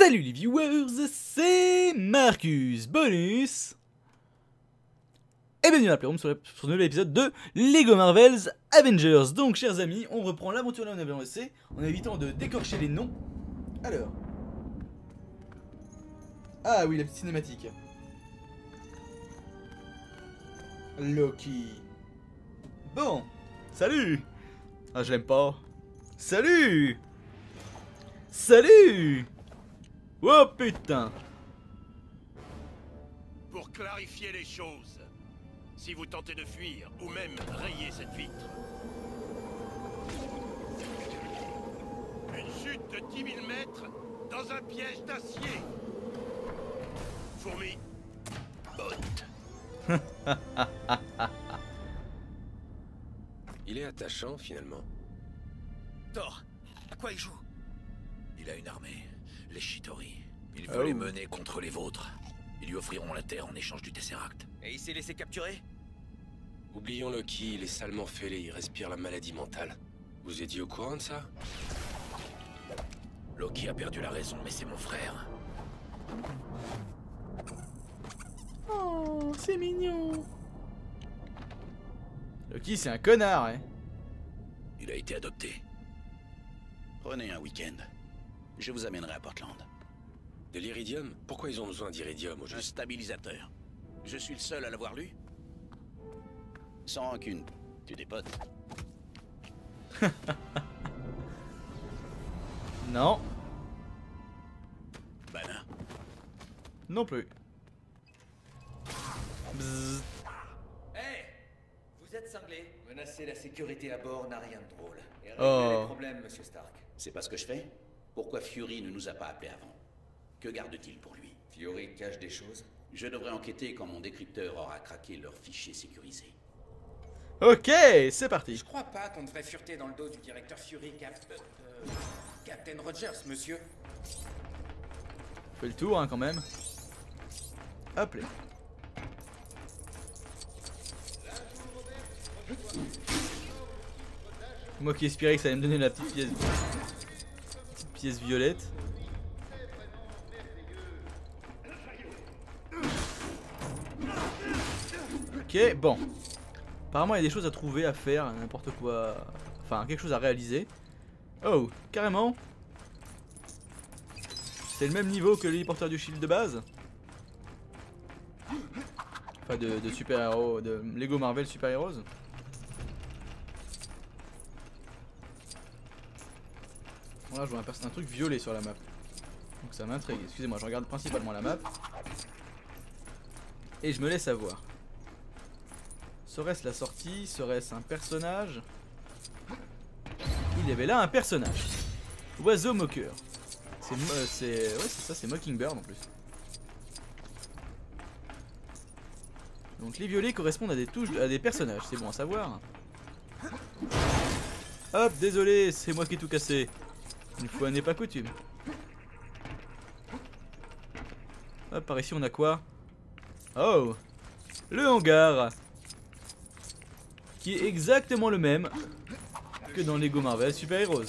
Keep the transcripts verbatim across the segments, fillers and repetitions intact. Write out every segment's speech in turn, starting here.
Salut les viewers, c'est Marcus Bonus et bienvenue dans la Playroom sur, la, sur le nouvel épisode de Lego Marvel's Avengers. Donc chers amis, on reprend l'aventure là où on avait lancé en évitant de décorcher les noms. Alors... Ah oui, la petite cinématique. Loki. Bon, salut. Ah je l'aime pas. Salut. Salut. Oh putain! Pour clarifier les choses, si vous tentez de fuir ou même rayer cette vitre, une chute de dix mille mètres dans un piège d'acier. Fourmi, botte. Il est attachant finalement. Thor, à quoi il joue? Il a une armée, les Chitauri. Il veut Oh. les mener contre les vôtres. Ils lui offriront la terre en échange du Tesseract. Et il s'est laissé capturer? Oublions Loki, il est salement fêlé, il respire la maladie mentale. Vous étiez au courant de ça? Loki a perdu la raison, mais c'est mon frère. Oh, c'est mignon. Loki, c'est un connard, hein. Il a été adopté. Prenez un week-end. Je vous amènerai à Portland. De l'iridium? Pourquoi ils ont besoin d'iridium au Un juste? stabilisateur. Je suis le seul à l'avoir lu. Sans rancune. Tu des potes. Non, Bannin. non plus. Bzzz. Hey! Vous êtes cinglé. Menacer la sécurité à bord n'a rien de drôle. Et régler Oh. les problèmes, monsieur Stark. C'est pas ce que je fais? Pourquoi Fury ne nous a pas appelés avant? Que garde-t-il pour lui? Fury cache des choses. Je devrais enquêter quand mon décrypteur aura craqué leurs fichiers sécurisés. Ok, c'est parti. Je crois pas qu'on devrait fureter dans le dos du directeur Fury, Cap... euh, Captain Rogers, monsieur. On fait le tour hein, quand même. Hop là. Moi qui espérais que ça allait me donner la petite pièce, petite pièce violette. Ok, bon. Apparemment il y a des choses à trouver, à faire, n'importe quoi. Enfin, quelque chose à réaliser. Oh, carrément. C'est le même niveau que l'héliporteur du shield de base. Enfin de, de super-héros, de Lego Marvel Super Heroes. Voilà, je vois un, un truc violet sur la map. Donc ça m'intrigue. Excusez-moi, je regarde principalement la map. Et je me laisse avoir. Serait-ce la sortie? Serait-ce un personnage? Il y avait là un personnage. Oiseau moqueur. C'est... Euh, c'est... Ouais, c'est ça, c'est Mockingbird en plus. Donc les violets correspondent à des touches, à des personnages, c'est bon à savoir. Hop, désolé, c'est moi qui ai tout cassé. Une fois n'est pas coutume. Hop, par ici on a quoi? Oh, le hangar. Qui est exactement le même que dans Lego Marvel Super Heroes.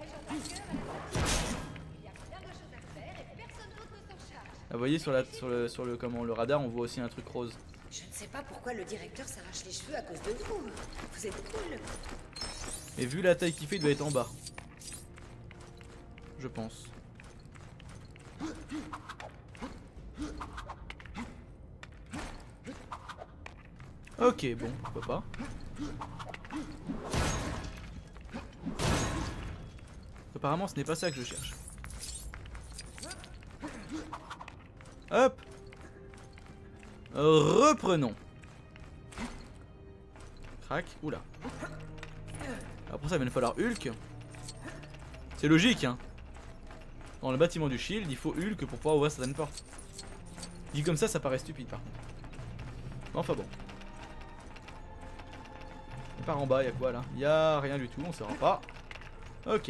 Ah, vous voyez sur, la, sur, le, sur le, comment, le radar, on voit aussi un truc rose. Je ne sais pas pourquoi le directeur s'arrache les cheveux à cause de vous. Vous êtes cool. Et vu la taille qu'il fait, il doit être en bas. Je pense. Ok, bon, pourquoi pas. Apparemment, ce n'est pas ça que je cherche. Hop. Reprenons. Crac. Oula. Alors pour ça, il va nous falloir Hulk. C'est logique, hein. Dans le bâtiment du Shield, il faut Hulk pour pouvoir ouvrir certaines portes. Dit comme ça, ça paraît stupide par contre. Enfin bon. Et par en bas, il y a quoi là? Il y a rien du tout, on saura pas. Ok.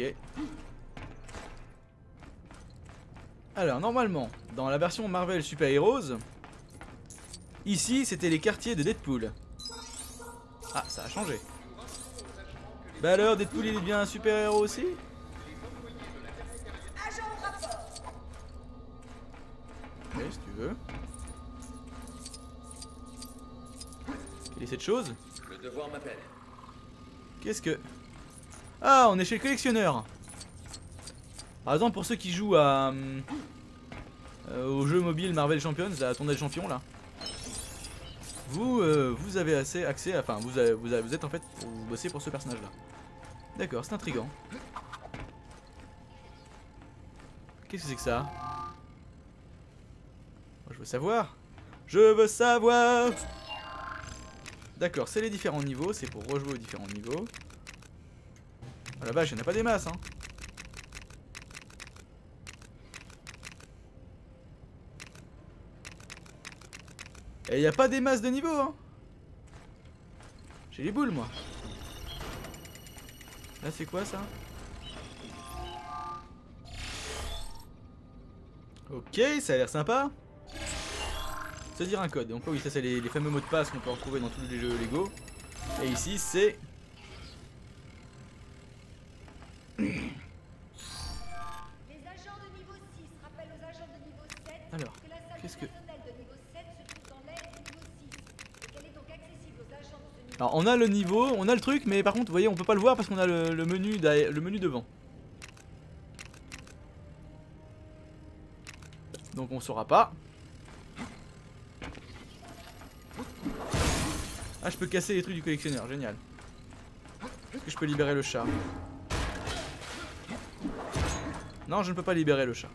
Alors normalement, dans la version Marvel Super Heroes, ici c'était les quartiers de Deadpool. Ah, ça a changé. Bah alors, Deadpool il est bien un super héros aussi? Ok, si tu veux. Quelle est cette chose? Le devoir m'appelle. Qu'est-ce que... Ah, on est chez le collectionneur. Par exemple, pour ceux qui jouent à... Euh, au jeu mobile Marvel Champions, la tournée de champions là. Vous, euh, vous avez assez accès à... Enfin, vous, avez, vous, avez, vous êtes en fait... Vous bossez pour ce personnage là. D'accord, c'est intriguant. Qu'est-ce que c'est que ça? Moi, je veux savoir. Je veux savoir. D'accord, c'est les différents niveaux. C'est pour rejouer aux différents niveaux. Oh la vache, il n'y en a pas des masses, hein. Et il n'y a pas des masses de niveaux, hein. J'ai les boules, moi. Là, c'est quoi ça? Ok, ça a l'air sympa. Se dire un code. Donc oui, ça c'est les, les fameux mots de passe qu'on peut retrouver dans tous les jeux Lego. Et ici c'est... Les agents de niveau six rappellent aux agents de niveau sept Alors, que la salle qu'est-ce que... personnelle de niveau sept se trouve dans l'aile du niveau six. Et qu'elle est donc accessible aux agents de ce niveau. Alors on a le niveau, on a le truc, mais par contre vous voyez on peut pas le voir parce qu'on a le, le menu derrière- le menu devant. Donc on saura pas. Ah, je peux casser les trucs du collectionneur, génial. Est-ce que je peux libérer le chat? Non, je ne peux pas libérer le chat.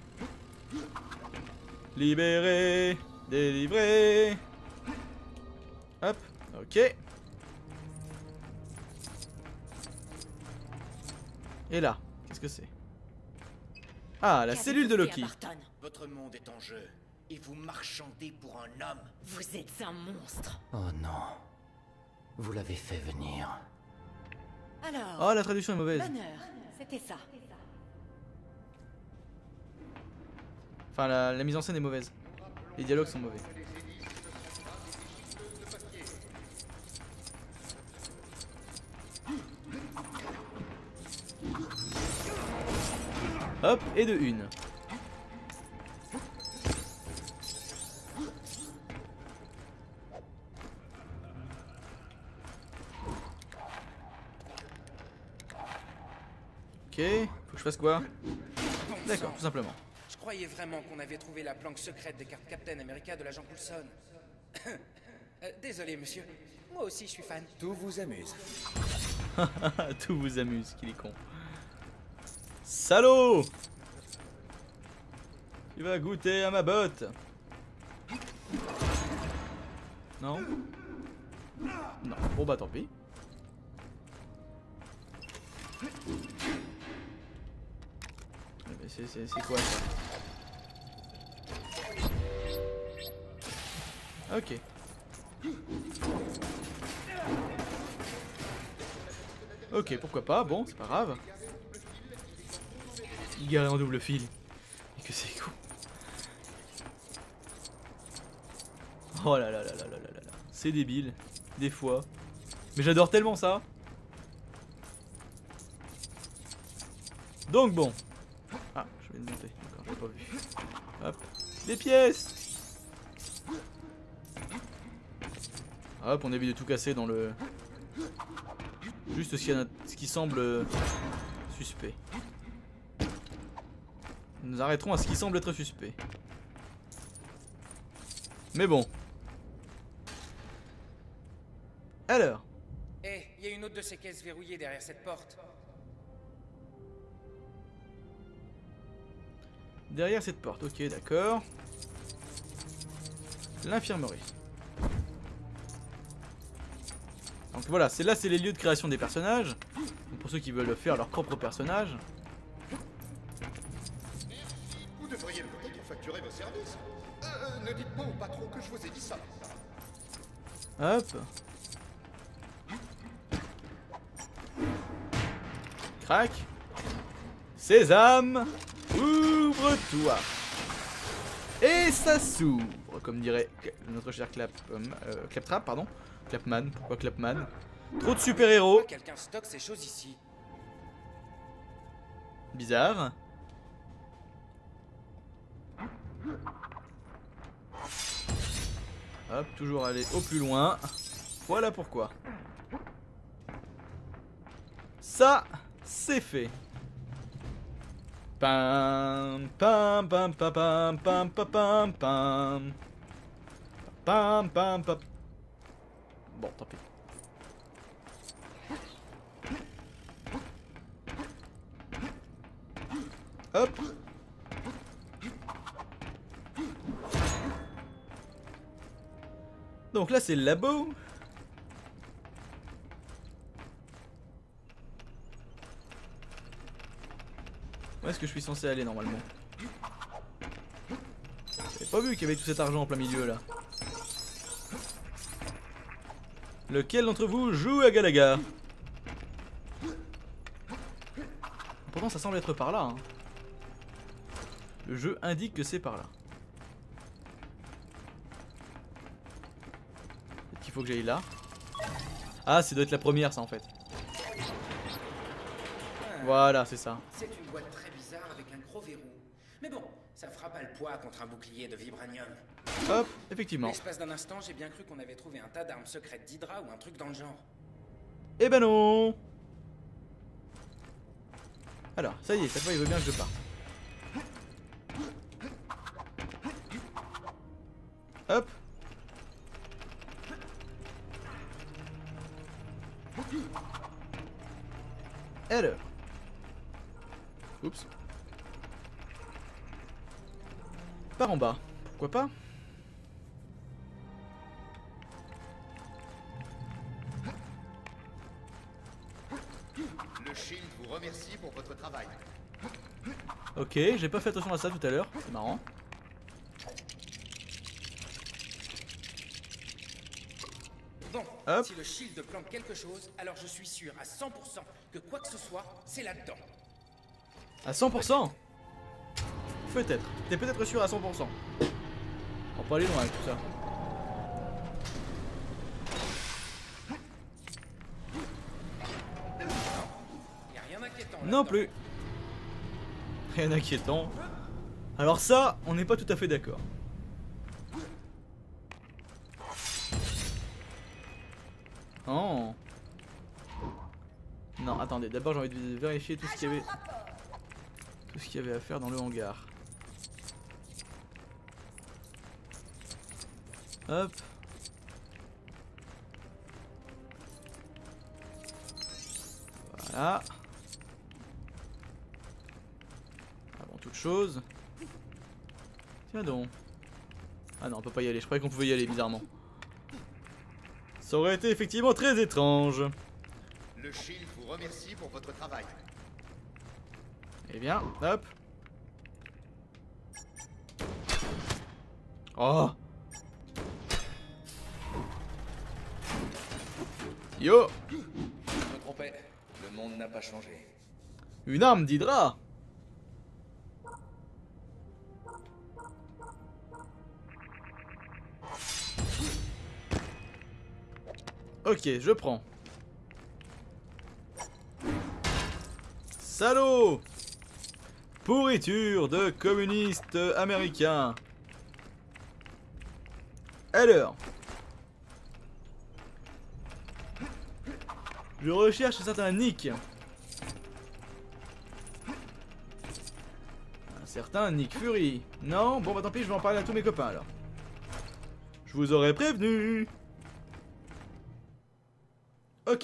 Libérer, délivrer. Hop, ok. Et là, qu'est-ce que c'est? Ah, la cellule de Loki. Votre monde est en jeu, et vous marchandez pour un homme. Vous êtes un monstre. Oh non. Vous l'avez fait venir. Alors, Oh, la traduction est mauvaise. l'honneur, c'était ça. Enfin, la, la mise en scène est mauvaise. Les dialogues sont mauvais. Hop, et de une. Ok, faut que je fasse quoi? D'accord, tout simplement. Je croyais vraiment qu'on avait trouvé la planque secrète des cartes Captain America de l'agent Coulson. Euh, désolé, monsieur. Moi aussi, je suis fan. Tout vous amuse. Tout vous amuse, qu'il est con. Salaud! Tu vas goûter à ma botte. Non? Non, bon bah tant pis. C'est c'est quoi ça? Ok. Ok, pourquoi pas, bon, c'est pas grave. Garé en double fil. Et que c'est cool. Oh là là là là là là là. C'est débile, des fois. Mais j'adore tellement ça. Donc bon. Ah, je vais le monter, d'accord, j'ai pas vu. Hop, des pièces. Hop, on évite de tout casser dans le... Juste ce qui, a... ce qui semble suspect. Nous arrêterons à ce qui semble être suspect. Mais bon. Alors. Eh, il y a une autre de ces caisses verrouillées derrière cette porte. Derrière cette porte, ok, d'accord. L'infirmerie. Donc voilà, c'est là, c'est les lieux de création des personnages. Donc pour ceux qui veulent faire leur propre personnage. Vous devriez me payer pour facturer vos services. Euh, ne dites pas au patron que je vous ai dit ça. Hop. Crac. Sésame, ouvre-toi. Et ça s'ouvre, comme dirait notre cher Clap, euh, Claptrap, pardon. Clapman, pourquoi Clapman? Trop de super-héros. Quelqu'un stocke ces choses ici. Bizarre. Hop, toujours aller au plus loin. Voilà pourquoi. Ça, c'est fait. Pam pam pam pam pam pam pam pam pam pam pam. Bon, tant pis. Hop. Donc là c'est le labo. Où est-ce que je suis censé aller normalement? J'avais pas vu qu'il y avait tout cet argent en plein milieu là. Lequel d'entre vous joue à Galaga? Pourtant ça semble être par là hein. Le jeu indique que c'est par là. Peut-être qu'il faut que j'aille là. Ah, ça doit être la première ça en fait. Voilà, c'est ça. C'est une boîte très bizarre avec un gros verrou. Mais bon, ça fera pas le poids contre un bouclier de vibranium. Hop, effectivement. L'espace d'un instant, j'ai bien cru qu'on avait trouvé un tas d'armes secrètes d'Hydra ou un truc dans le genre. Eh ben non. Alors, ça y est, cette fois il veut bien que je parte. Hop. Alors. Oups. Par en bas. Pourquoi pas? Le Shield vous remercie pour votre travail. Ok, j'ai pas fait attention à ça tout à l'heure. C'est marrant. Bon, Hop. si le shield plante quelque chose, alors je suis sûr à cent pour cent que quoi que ce soit, c'est là-dedans. À cent pour cent? Peut-être. T'es peut-être sûr à cent pour cent. On va pas aller loin avec tout ça. Y a rien d'inquiétant. Non plus. Rien d'inquiétant. Alors ça, on n'est pas tout à fait d'accord. Oh. Non, attendez, d'abord j'ai envie de vérifier tout ce qu'il y avait. Tout ce qu'il y avait à faire dans le hangar. Hop. Voilà. Avant toute chose. Tiens donc. Ah non, on peut pas y aller, je croyais qu'on pouvait y aller bizarrement. Ça aurait été effectivement très étrange. Le Shield vous remercie pour votre travail. Eh bien, hop. Oh. Yo. Je me trompais. Le monde n'a pas changé. Une arme d'Hydra. Ok, je prends. Salaud! Pourriture de communistes américains. Alors. Je recherche un certain Nick. Un certain Nick Fury. Non? Bon bah tant pis, je vais en parler à tous mes copains alors. Je vous aurais prévenu. Ok.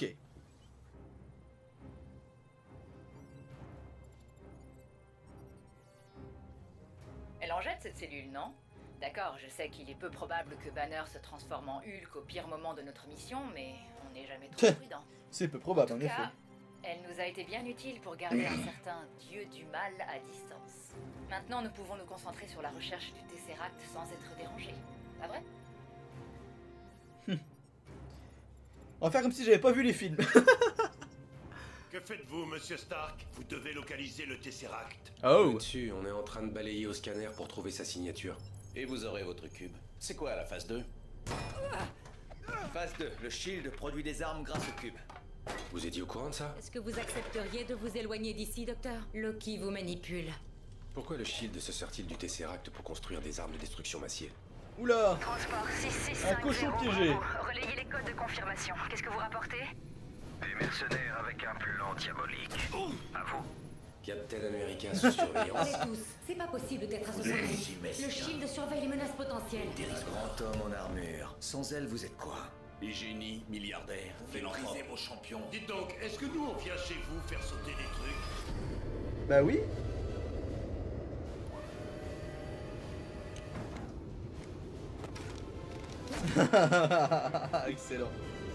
Elle en jette cette cellule, non? D'accord, je sais qu'il est peu probable que Banner se transforme en Hulk au pire moment de notre mission, mais on n'est jamais trop prudent. C'est peu probable En en tout effet. cas, elle nous a été bien utile pour garder un certain dieu du mal à distance. Maintenant, nous pouvons nous concentrer sur la recherche du Tesseract sans être dérangés. Pas vrai? On va faire comme si j'avais pas vu les films. Que faites-vous, monsieur Stark? Vous devez localiser le Tesseract. Oh. Dessus, on est en train de balayer au scanner pour trouver sa signature. Et vous aurez votre cube. C'est quoi la phase deux? Phase deux. Le Shield produit des armes grâce au cube. Vous étiez au courant de ça? Est-ce que vous accepteriez de vous éloigner d'ici, docteur? Loki vous manipule. Pourquoi le Shield se sert-il du Tesseract pour construire des armes de destruction massive? Oula. Transport six six Un cinq cochon zéro, piégé. bravo. Relayez les codes de confirmation. Qu'est-ce que vous rapportez? Des mercenaires avec un plan diabolique. À vous. Captain America sous surveillance. Allez tous, c'est pas possible d'être associé. Le Shield surveille les menaces potentielles. Grand homme en armure. Sans elle, vous êtes quoi? Des génies, milliardaires, Méprisez vos champions. Dites donc, est-ce que nous on vient chez vous faire sauter des trucs? Bah oui. Excellent.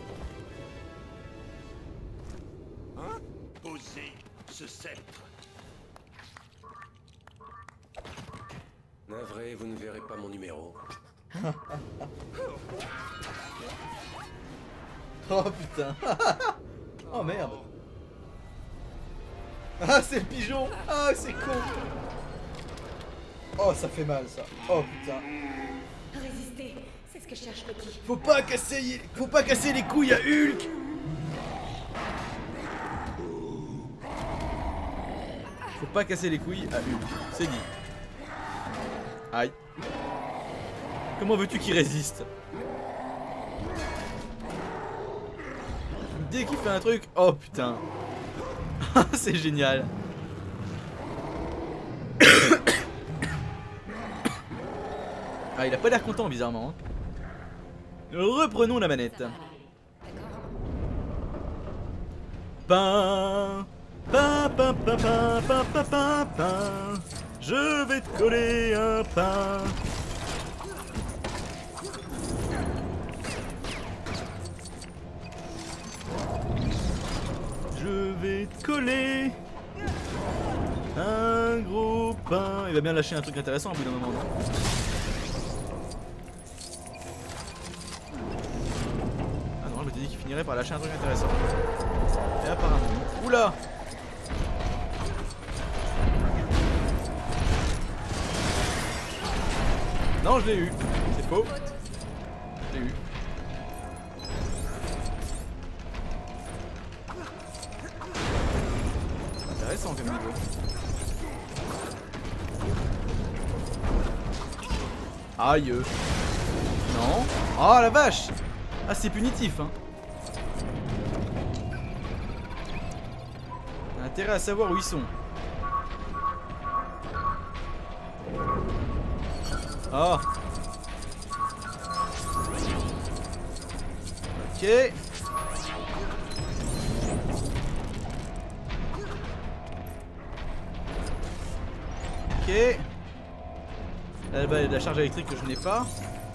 Hein? Posez ce sceptre. Navré, vous ne verrez pas mon numéro. Oh putain. Oh merde. Ah c'est le pigeon. Ah c'est con. Oh ça fait mal ça. Oh putain. Résister, c'est ce que cherche Loki. Faut pas casser, faut pas casser les couilles à Hulk. Faut pas casser les couilles à Hulk. C'est dit. Aïe. Comment veux-tu qu'il résiste? Dès qu'il fait un truc, oh putain. C'est génial. Ah, il a pas l'air content bizarrement. Hein. Reprenons la manette. Pain, pain, pain, pain, pain, pain, pain, pain, pain. Je vais te coller un pain. Je vais te coller un gros pain. Il va bien lâcher un truc intéressant au bout d'un moment. Non? Ah non, je m'étais dit qu'il finirait par lâcher un truc intéressant. Et apparemment. Oula! Non, je l'ai eu. C'est faux. Je l'ai eu. Intéressant comme niveau. Aïe. Non. Oh la vache. Ah c'est punitif hein. On a intérêt à savoir où ils sont. Oh. Ok. Ok. Là-bas il y a de la charge électrique que je n'ai pas.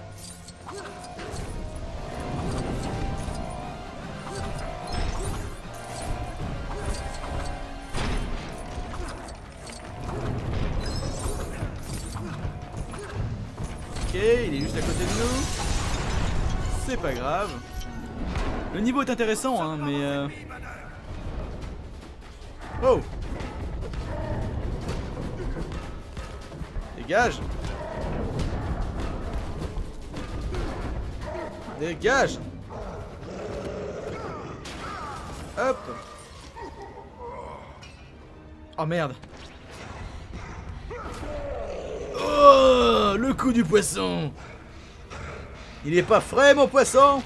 Ok, il est juste à côté de nous. C'est pas grave. Le niveau est intéressant hein, mais euh... Oh. Dégage. Dégage. Hop. Oh merde. Oh, le coup du poisson. Il est pas frais mon poisson.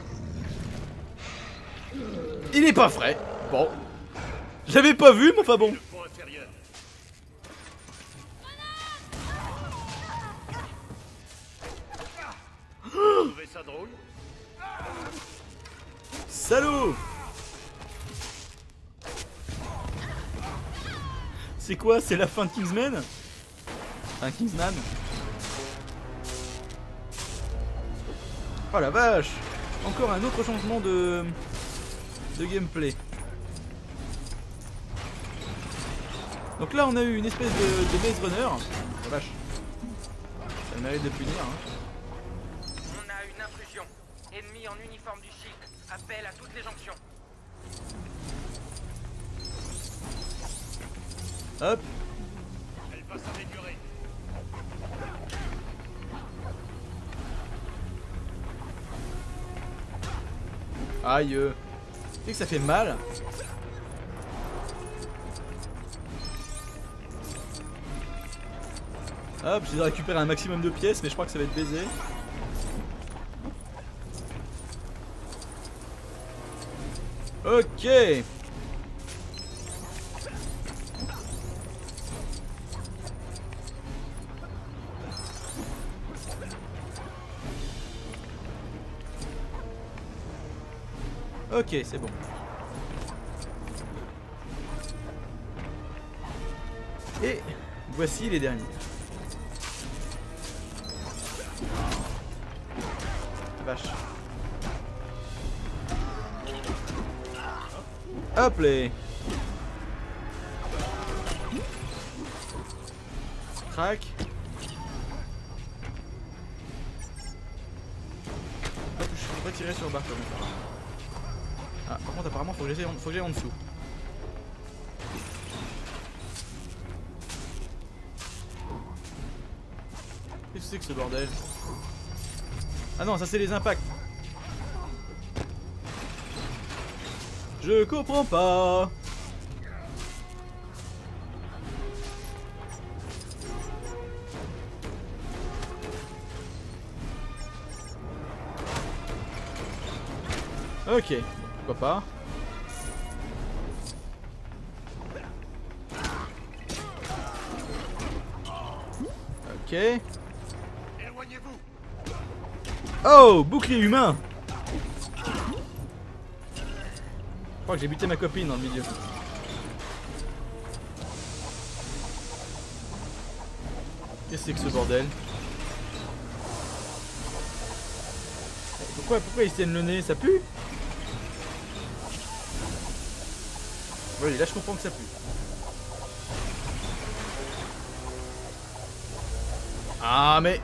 Il est pas frais. Bon. J'avais pas vu mais enfin bon. Ça drôle? Salaud! C'est quoi? C'est la fin de Kingsman? Enfin Kingsman? Oh la vache! Encore un autre changement de... de gameplay. Donc là on a eu une espèce de, de Maze Runner. Oh la vache. Ça mérite de punir hein. Ennemi en uniforme du Shield. Appel à toutes les jonctions. Hop. Elle va s'améliorer. Aïe. Tu sais que ça fait mal. Hop, j'ai récupéré un maximum de pièces, mais je crois que ça va être baisé. Ok. Ok, c'est bon. Et voici les derniers. Vache. Hop les. Crac. Faut pas tirer sur le bar comme ça. Ah, par contre apparemment faut que j'aille en, faut que j'aille en dessous. Qu'est-ce que c'est que ce bordel? Ah non, ça c'est les impacts. Je comprends pas. Ok, pourquoi pas. Ok. Oh, bouclier humain. Je crois que j'ai buté ma copine dans le milieu. Qu'est-ce que c'est que ce bordel? Pourquoi, pourquoi ils se tiennent le nez? Ça pue? Oui, là je comprends que ça pue. Ah mais...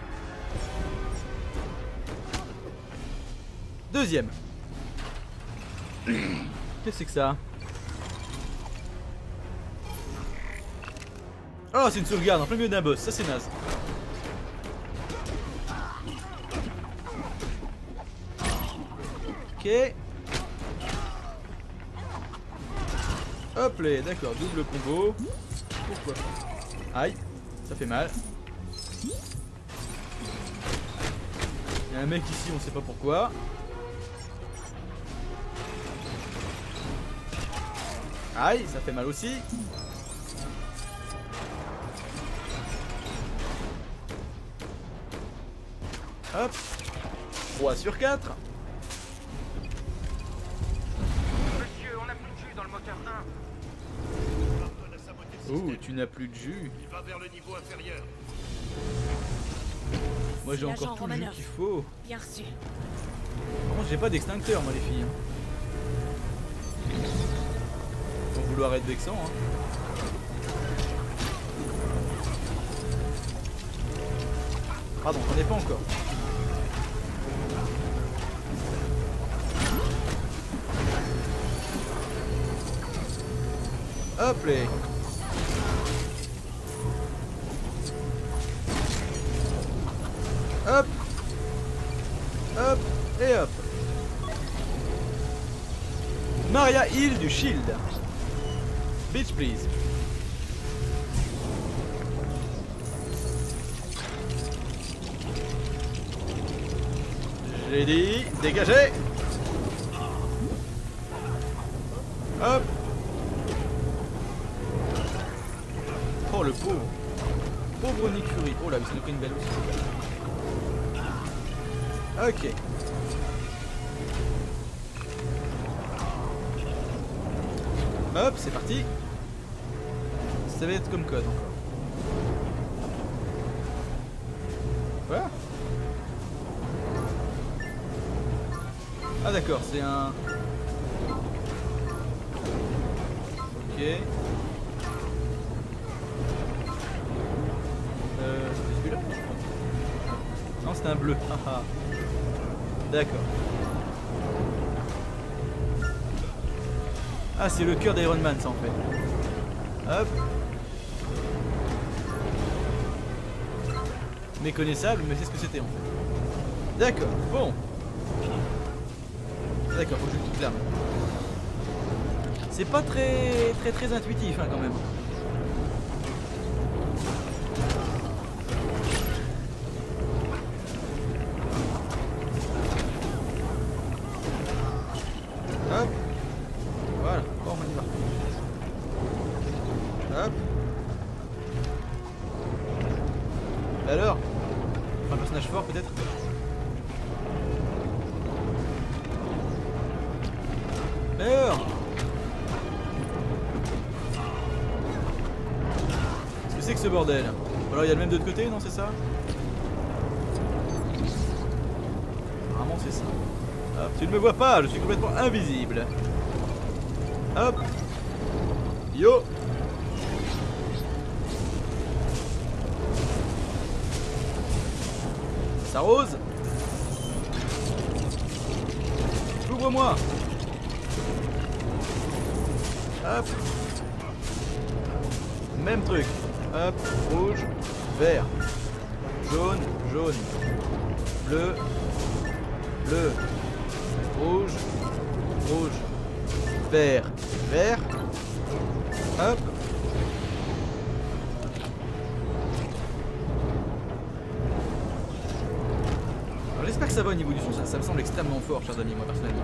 Deuxième. Qu'est-ce que c'est que ça? Oh, c'est une sauvegarde en plein milieu d'un boss, ça c'est naze. Ok. Hop là, d'accord, double combo. Pourquoi? Aïe, ça fait mal. Il y a un mec ici, on sait pas pourquoi. Aïe, ça fait mal aussi. Hop. trois sur quatre. Monsieur, on n'a plus de jus dans le moteur un. Ouh, tu n'as plus de jus. Il va vers le niveau inférieur. Moi j'ai encore tout le jus qu'il faut. Bien reçu. Par contre j'ai pas d'extincteur moi les filles. Sans vouloir être vexant hein. Pardon, j'en ai pas encore. Hop là. Hop. Hop. Et hop. Maria Hill du Shield. Bitch please. J'ai dit, dégagez. Hop. Oh le pauvre. Pauvre Nick Fury. Oh là, mais ça nous fait une belle aussi. Ok. Hop, c'est parti. Ça va être comme code encore. Quoi? Ah d'accord, c'est un... Ok. Euh, c'est celui-là? Non, c'est un bleu. D'accord. Ah, c'est le cœur d'Iron Man, ça en fait. Hop. Méconnaissable, mais c'est ce que c'était en fait. D'accord, bon. D'accord, faut que je le quitte là. C'est pas très très très intuitif hein, quand même. Hop. Alors, un personnage fort peut-être. Alors, qu'est-ce que c'est que ce bordel? Alors il y a le même de l'autre côté, non c'est ça? Apparemment c'est ça. Hop, tu ne me vois pas, je suis complètement invisible. Hop. Yo. Ça rose. Ouvre-moi. Hop. Même truc. Hop. Rouge. Vert. Jaune. Jaune. Bleu. Bleu. Rouge. Rouge. Vert. Vert. Hop. Alors j'espère que ça va au niveau du son, ça, ça me semble extrêmement fort, chers amis, moi personnellement.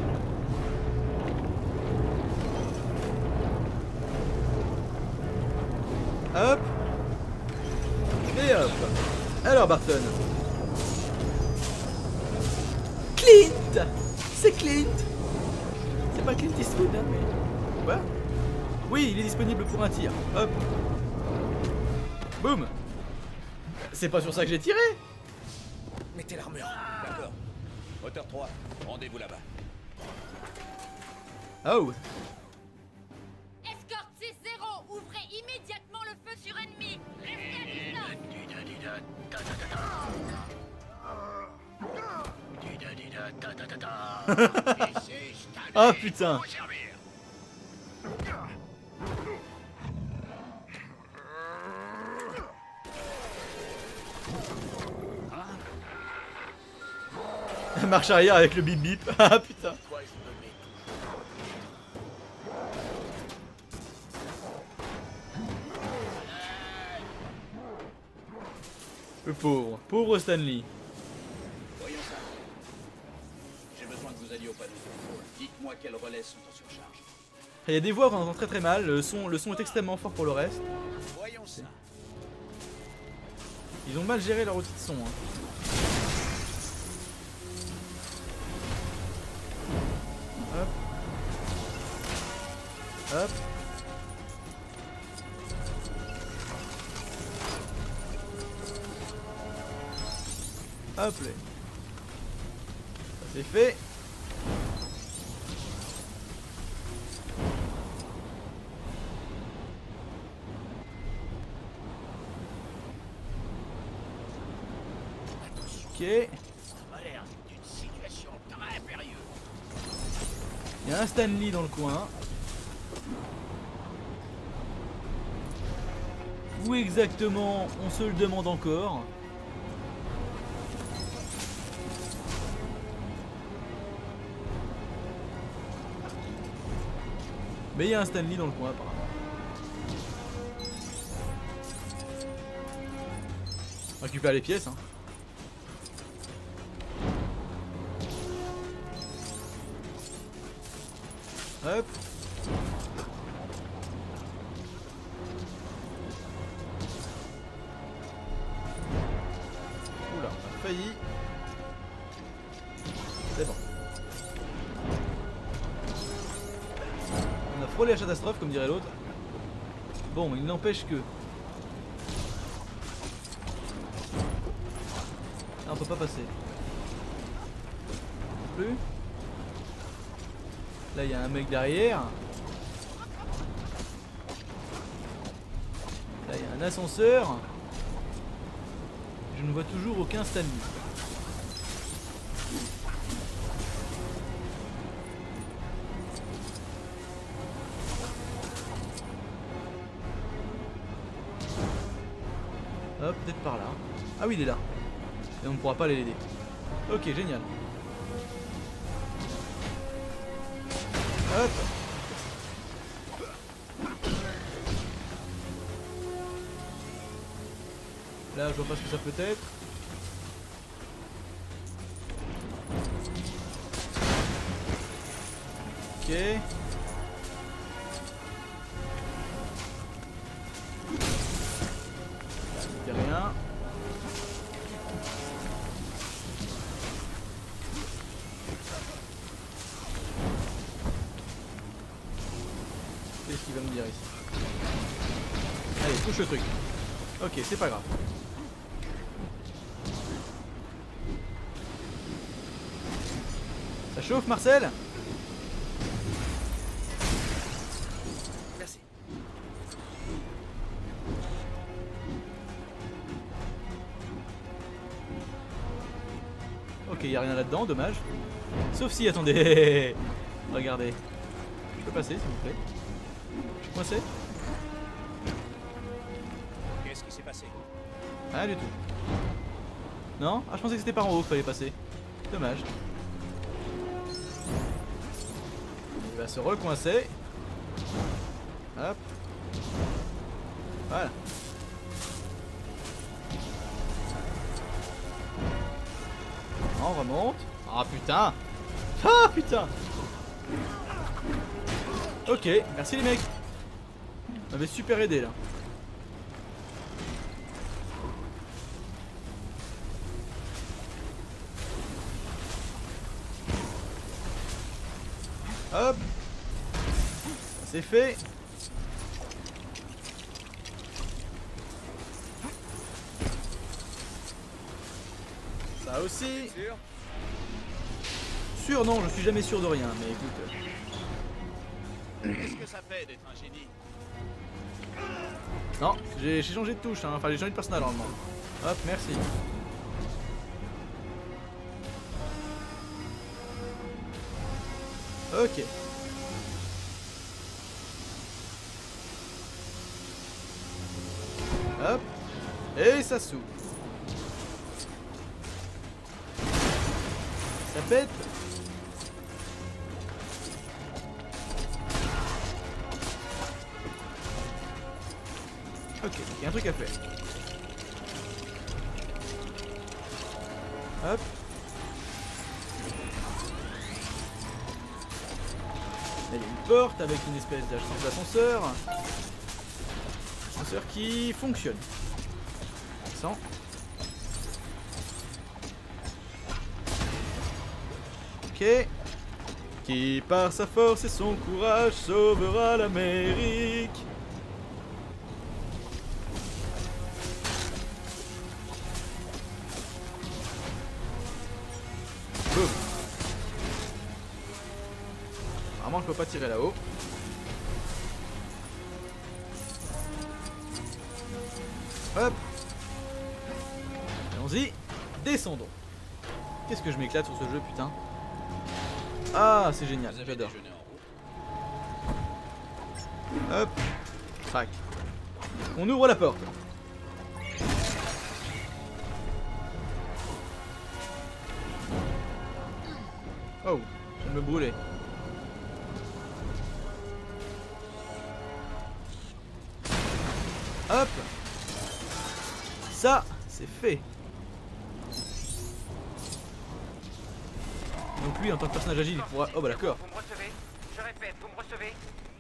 Hop. Et hop. Alors Barton. Clint. C'est Clint. C'est pas Clint Eastwood, hein, mais... Quoi? Oui, il est disponible pour un tir. Hop. Boum. C'est pas sur ça que j'ai tiré. Mettez l'armure. D'accord. Moteur trois, rendez-vous là-bas. Oh. Escorte six zéro, ouvrez immédiatement le feu sur ennemi. Restez à distance. Ah putain. Marche arrière avec le bip bip. Ah putain. Le pauvre, pauvre Stanley. Voyons ça. J'ai besoin que vous alliez au panneau de contrôle. Dites-moi quels relais sont en surcharge. Il y a des voix qu'on entend très très mal, le son, le son est extrêmement fort pour le reste. Voyons ça. Ils ont mal géré leur outil de son. Hein. Hop. Hop. Hop là. Ça c'est fait. Ok. Il y a un Stanley dans le coin. Où exactement, on se le demande encore. Mais il y a un Stanley dans le coin apparemment. On récupère les pièces hein. Hop. Oula, on a failli. C'est bon. On a frôlé la catastrophe comme dirait l'autre. Bon, il n'empêche que... Ah, on peut pas passer. Non plus. Là il y a un mec derrière. Là il y a un ascenseur. Je ne vois toujours aucun Stanley. Hop, peut-être par là. Ah oui il est là. Et on ne pourra pas aller l'aider. Ok, génial. Hop. Là je vois pas ce que ça peut être. Ok. Allez, touche le truc. Ok, c'est pas grave. Ça chauffe, Marcel? Merci. Ok, y a rien là-dedans, dommage. Sauf si, attendez. Regardez. Je peux passer, s'il vous plaît? Je suis coincé? Qu'est-ce qui s'est passé? Rien du tout. Non? Ah, je pensais que c'était par en haut qu'il fallait passer. Dommage. Il va se recoincer. Hop. Voilà. On remonte. Ah putain. Ah putain. Ok, merci les mecs. Vous m'avez super aidé là. Hop. C'est fait. Ça aussi. Sûr? Sûr non, je suis jamais sûr de rien, mais écoute. Qu'est-ce que ça fait d'être un génie? Non, j'ai changé de touche, hein. Enfin j'ai changé de personnage normalement. Hop, merci. Ok. Hop. Et ça s'ouvre. Ça pète. Ok, il y a un truc à faire. Hop. Là, il y a une porte avec une espèce d'ascenseur. Ascenseur qui fonctionne. Sans. Ok. Qui par sa force et son courage sauvera l'Amérique. Boum. Apparemment je peux pas tirer là-haut. Hop. Allons-y. Descendons. Qu'est-ce que je m'éclate sur ce jeu, putain. Ah, c'est génial, j'adore. Hop. Crac. On ouvre la porte. Oh, je viens de me brûler. Hop. Ça, c'est fait. Donc lui, en tant que personnage agile, il pourra... Oh bah d'accord. Vous me recevez? Je répète, vous me recevez?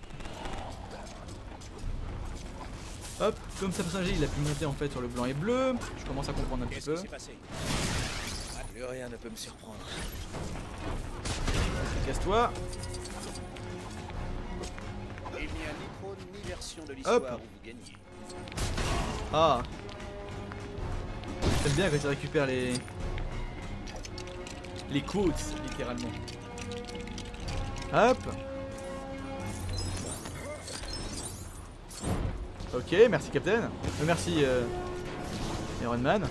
Hop, comme ça personnage agile, il a pu monter en fait sur le blanc et bleu. Je commence à comprendre un petit peu. Plus rien ne peut me surprendre. Casse-toi. Il n'y a ni trône ni version de l'histoire où vous gagnez. Ah. J'aime bien quand tu récupères les... Les quotes, littéralement. Hop. Ok, merci Captain. Euh, merci euh, Iron Man.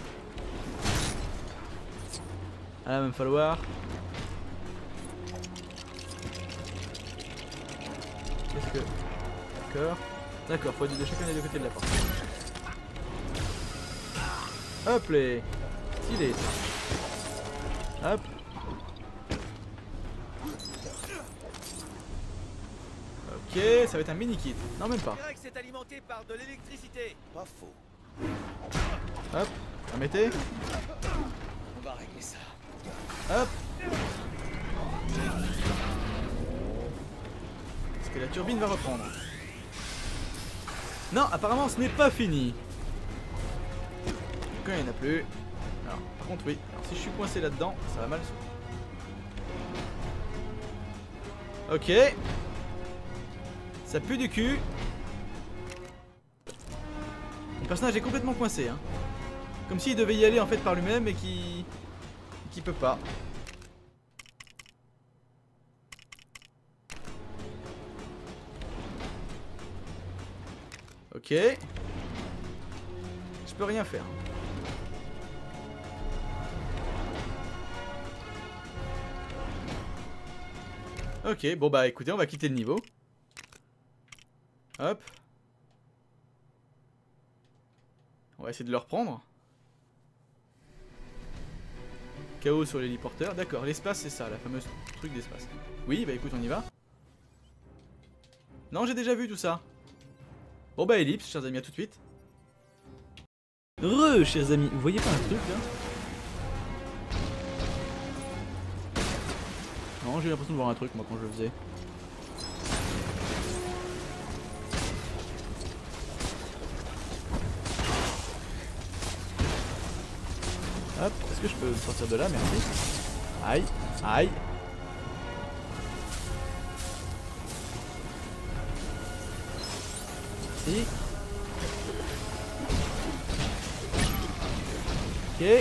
Ah là, va me falloir. Qu'est-ce que... D'accord. D'accord, faut aider de chacun des deux côtés de la porte. Hop les. Stylé. Hop. Ok, ça va être un mini kit. Non, même pas. Je dirais que c'est alimenté par de l'électricité. Pas faux. Hop, remettez. On va régler ça. Hop. Est-ce que la turbine va reprendre? Non, apparemment ce n'est pas fini. Quand il n'y en a plus. Alors, par contre, oui. Alors, si je suis coincé là-dedans, ça va mal. Ok. Ça pue du cul. Le personnage est complètement coincé, hein. Comme s'il devait y aller en fait par lui-même et qui qui peut pas. Ok. Je peux rien faire. Ok, bon bah écoutez, on va quitter le niveau. Hop. On va essayer de le reprendre. Chaos sur l'héliporteur. D'accord, l'espace c'est ça, la fameuse truc d'espace. Oui, bah écoute, on y va. Non, j'ai déjà vu tout ça. Bon bah ellipse, chers amis, à tout de suite. Re, chers amis, vous voyez pas un truc là? Non, j'ai l'impression de voir un truc moi quand je le faisais. Hop, est-ce que je peux me sortir de là? Merci. Aïe, aïe. Merci. Ok.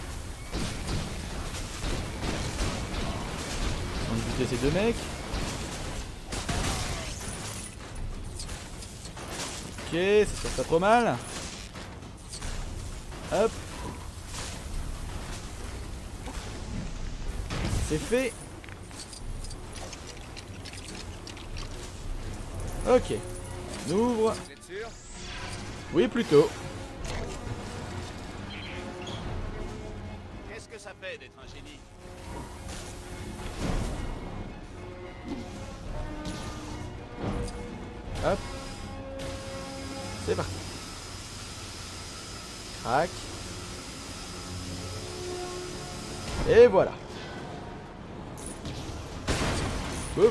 On va buter ces deux mecs. Ok, ça se passe pas trop mal. Hop. C'est fait. Ok. On ouvre. Vous êtes sûr? Oui, plutôt. Qu'est-ce que ça fait d'être un génie? Hop. C'est parti. Crac. Et voilà. Boum.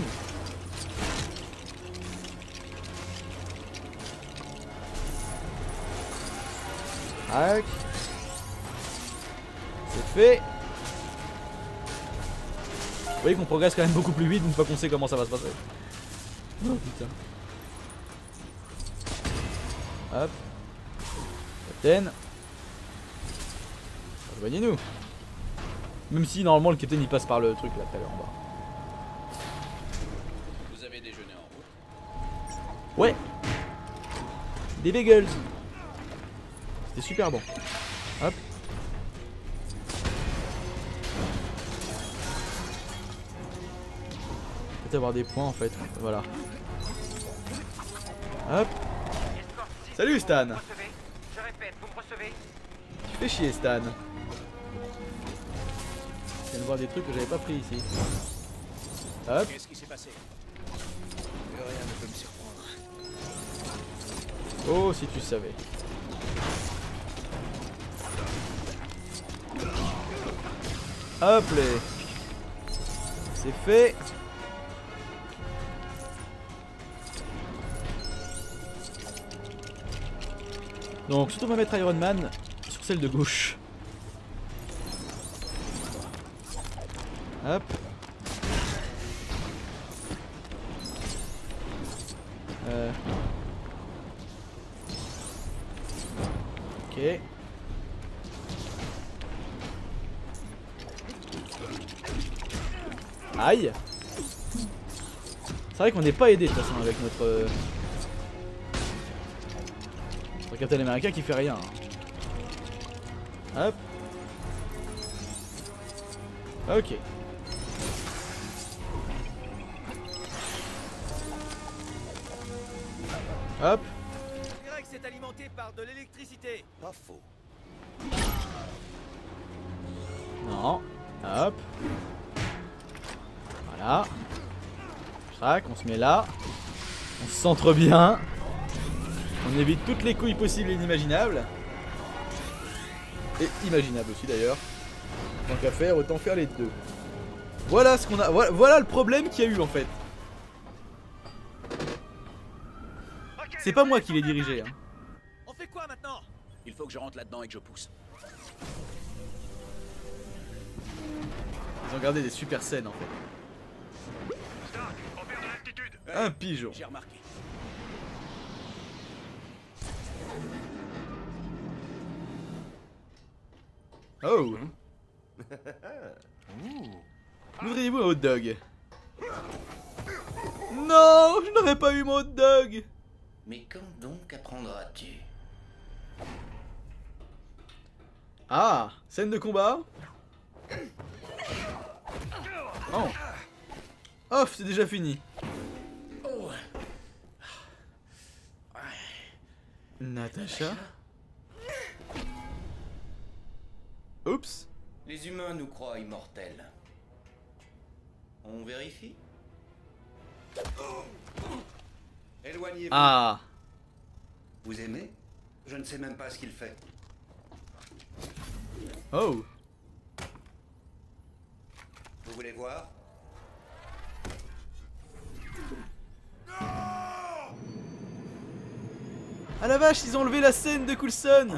Crac. C'est fait. Vous voyez qu'on progresse quand même beaucoup plus vite une fois qu'on sait comment ça va se passer. Oh putain. Hop. Captain. Rejoignez-nous. Même si normalement le captain il passe par le truc là tout à l'heure en bas. Vous avez déjeuné en route? Ouais. Des bagels. C'était super bon. Hop. Peut-être avoir des points en fait. Voilà. Hop. Salut Stan. Je répète, vous me recevez? Tu fais chier Stan. Je viens de voir des trucs que j'avais pas pris ici. Hop. Qu'est-ce qui s'est passé? Rien ne peut me surprendre. Oh si tu savais. Hop les. C'est fait. Donc surtout on va mettre Iron Man sur celle de gauche. Hop. Euh. Ok. Aïe. C'est vrai qu'on n'est pas aidé de toute façon avec notre... Euh... notre Captain America qui fait rien. Hop. Ok. Hop. Je dirais que c'est alimenté par de l'électricité. Pas faux. Non. Hop. Voilà. Crac, on se met là. On se centre bien. On évite toutes les couilles possibles et inimaginables. Et imaginables aussi d'ailleurs. Tant qu'à faire, autant faire les deux. Voilà ce qu'on a. Voilà, voilà le problème qu'il y a eu en fait. C'est pas moi qui l'ai dirigé. Hein. On fait quoi maintenant? Il faut que je rentre là-dedans et que je pousse. Ils ont gardé des super scènes en fait. Un pigeon. J'ai remarqué. Oh. Voudriez-vous un hot dog? Non, je n'aurais pas eu mon hot dog. Mais quand donc apprendras-tu? Ah, scène de combat. Oh. Off, c'est déjà fini. Natacha. Oups. Les humains nous croient immortels. On vérifie? Éloignez-vous. Ah. Vous aimez? Je ne sais même pas ce qu'il fait. Oh. Vous voulez voir? Ah la vache, ils ont enlevé la scène de Coulson.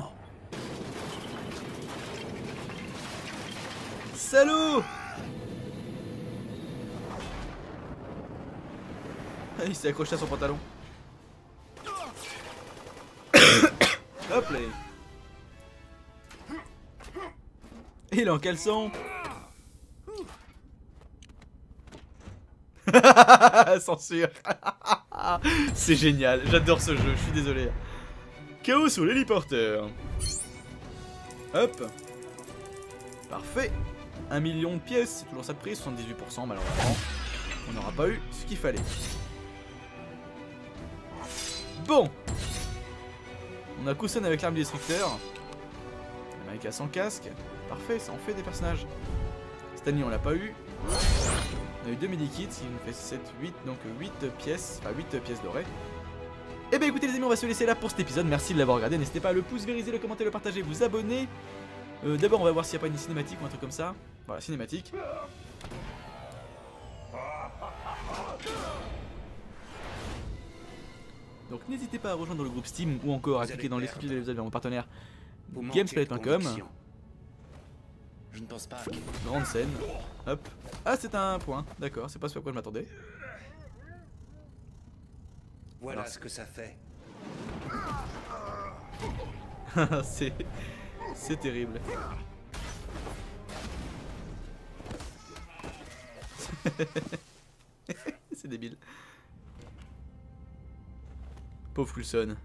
Salaud. Ah, il s'est accroché à son pantalon. Hop là. Et il est en caleçon. Censure. C'est génial, j'adore ce jeu, je suis désolé. Chaos sur l'héliporteur. Hop. Parfait. un million de pièces, c'est toujours ça de prix, soixante-dix-huit pour cent malheureusement. On n'aura pas eu ce qu'il fallait. Bon. On a Coulson avec l'arme du destructeur. America sans casque. Parfait, ça en fait des personnages. Stanley on l'a pas eu. On a eu deux medikits, ce qui nous fait sept, huit, donc huit pièces, enfin huit pièces dorées. Et bien écoutez les amis, on va se laisser là pour cet épisode, merci de l'avoir regardé, n'hésitez pas à le pouce, vérifier, le commenter, le partager, vous abonner. Euh, D'abord on va voir s'il n'y a pas une cinématique ou un truc comme ça. Voilà, cinématique. Donc n'hésitez pas à rejoindre le groupe Steam ou encore à cliquer dans les description de l'épisode vers mon partenaire Gamesplanet point com. Je ne pense pas. Grande scène. Hop. Ah, c'est un point. D'accord, c'est pas ce à quoi je m'attendais. Voilà Alors, ce que ça fait. c'est... C'est terrible. C'est débile. Pauvre Coulson.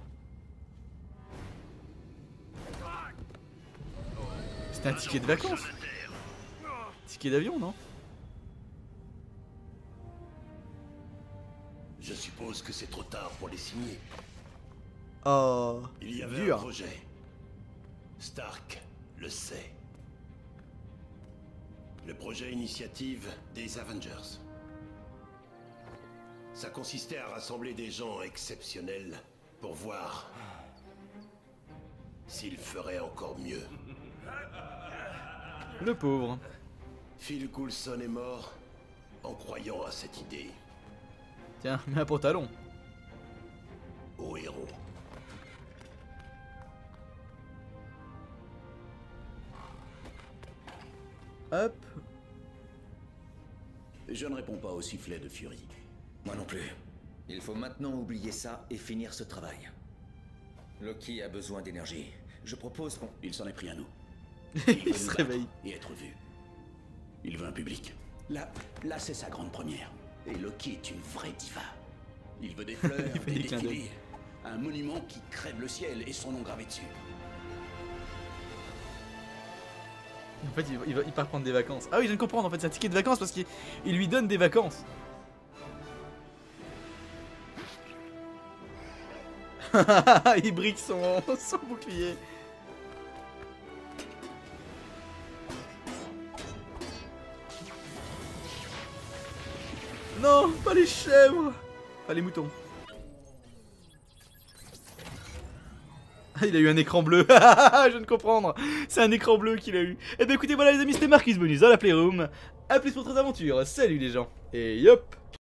C'était un ticket de vacances. Ticket d'avion, non? Je suppose que c'est trop tard pour les signer. Oh, Il y avait dur. un projet. Stark le sait. Le projet initiative des Avengers. Ça consistait à rassembler des gens exceptionnels pour voir s'ils feraient encore mieux. Le pauvre. Phil Coulson est mort en croyant à cette idée. Tiens, mets un pantalon. Au héros. Hop. Je ne réponds pas au sifflet de Fury. Moi non plus. Il faut maintenant oublier ça et finir ce travail. Loki a besoin d'énergie. Je propose qu'on... Il s'en est pris à nous. Il se réveille. Et être vu. Il veut un public. Là, là c'est sa grande première. Et Loki est une vraie diva. Il veut des fleurs, Il fait des des clins d'œil. défilés. Un monument qui crève le ciel et son nom gravé dessus. En fait, il, va- il, va- il part prendre des vacances. Ah oui, je viens de comprendre. En fait, c'est un ticket de vacances parce qu'il il lui donne des vacances. Il brique son, son bouclier. Non, pas les chèvres. Pas les moutons. Ah, il a eu un écran bleu. Je viens de comprendre. C'est un écran bleu qu'il a eu. Et bien écoutez, voilà les amis, c'était Marcus Bonus dans la Playroom. A plus pour d'autres aventures. Salut les gens. Et yop.